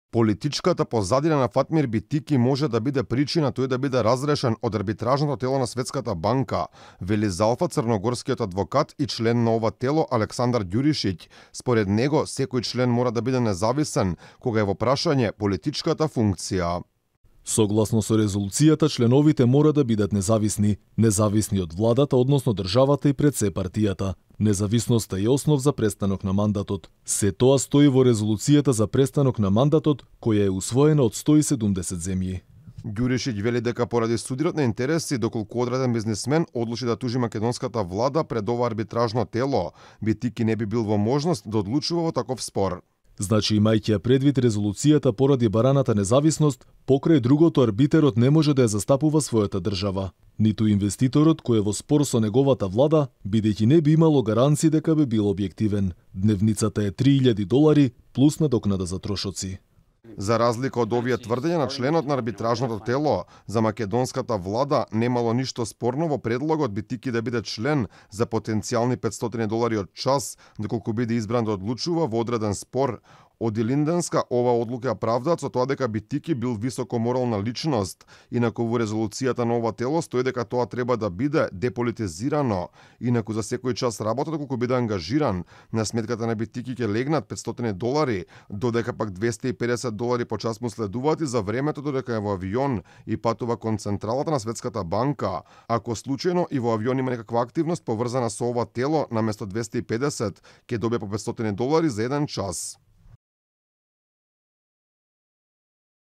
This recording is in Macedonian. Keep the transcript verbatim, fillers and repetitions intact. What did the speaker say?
Политичката позадина на Фатмир Битики може да биде причина тој да биде разрешен од арбитражното тело на Светската банка, вели Залфа црногорскиот адвокат и член на ова тело Александар Ѓуришиќ. Според него, секој член мора да биде независен кога е во прашање политичката функција. Согласно со резолуцијата, членовите мора да бидат независни, независни од владата, односно државата и пред се партијата. Независноста е основ за престанок на мандатот. Се тоа стои во резолуцијата за престанок на мандатот, која е усвоена од сто и седумдесет земји. Ѓуришиќ вели дека поради судирот на интереси, доколку одреден бизнисмен одлучи да тужи македонската влада пред ова арбитражно тело, Битики не би бил во можност да одлучува во таков спор. Значи, имајќи ја предвид резолуцијата поради бараната независност, покрај другото арбитерот не може да ја застапува својата држава, ниту инвеститорот кој е во спор со неговата влада, бидејќи не би имало гаранции дека би бил објективен. Дневницата е три илјади долари плюс надокнада за трошоци. За разлика од овие тврдења на членот на арбитражното тело, за македонската влада немало ништо спорно во предлогот Битики да биде член за потенцијални петстотини долари од час, доколку биде избран да одлучува во одреден спор. Од Илинденска ова одлука ја правдаат со тоа дека Битики бил високо морална личност, инаку во резолуцијата на ова тело стои дека тоа треба да биде деполитизирано, инаку за секој час работа доколку биде ангажиран, на сметката на Битики ќе легнат петстотини долари, додека пак двесте и педесет долари по час му следуваат и за времето додека е во авион и патува кон централата на Светската банка. Ако случајно и во авион има некаква активност поврзана со ова тело, наместо двесте и педесет, ќе добие по петстотини долари за еден час.